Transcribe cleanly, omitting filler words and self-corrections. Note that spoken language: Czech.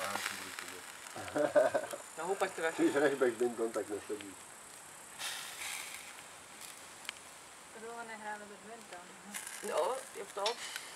No houpaš teda. Když hraješ badminton, tak nesedíš. Dlouho nehráme badminton. No, je to.